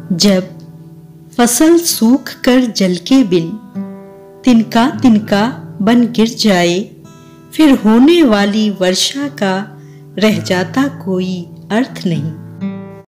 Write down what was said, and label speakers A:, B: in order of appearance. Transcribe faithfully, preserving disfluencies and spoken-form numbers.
A: जब फसल सूख कर जल के बिन तिनका तिनका बन गिर जाए, फिर होने वाली वर्षा का रह जाता कोई अर्थ नहीं।